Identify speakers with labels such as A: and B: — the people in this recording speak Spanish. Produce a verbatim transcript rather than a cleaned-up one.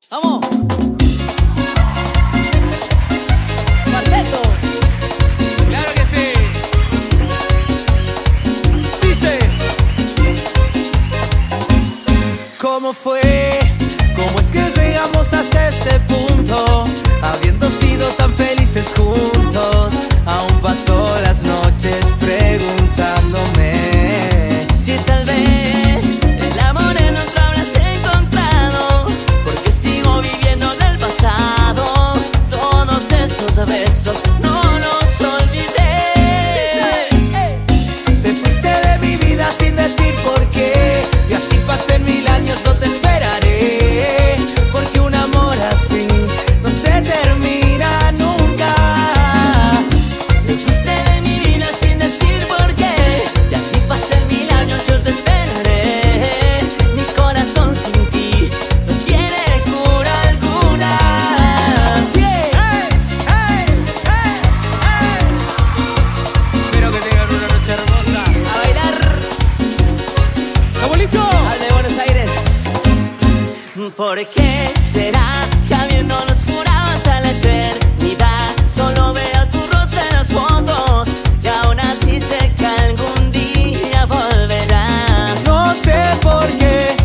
A: ¡Vamos! ¡Cuarteto!
B: ¡Claro que sí!
A: Dice:
C: ¿cómo fue? ¿Cómo es que llegamos hasta este punto? Habiendo sido tan felices juntos, aún paso las noches preguntándome si tal vez el amor en otro habrás encontrado, porque sigo viviendo en el pasado. Todos esos besos no los olvidé. Te fuiste de mi vida sin decir por qué, y así pasen mil años yo te esperaré, porque un amor así no se termina nunca. Te fuiste de mi vida sin decir por qué, y así pasen mil años yo te esperaré. Mi corazón sin ti no tiene cura alguna. Sí.
B: ¡Hey! ¡Hey! ¡Hey! ¡Hey! Espero que tengan una noche hermosa.
A: A bailar
B: ¿Estamos listos?
A: al de Buenos Aires.
C: ¿Por qué será que habiéndonos jurado hasta la eternidad, solo veo tu rostro en las fotos y aún así sé que algún día volverás? No sé por qué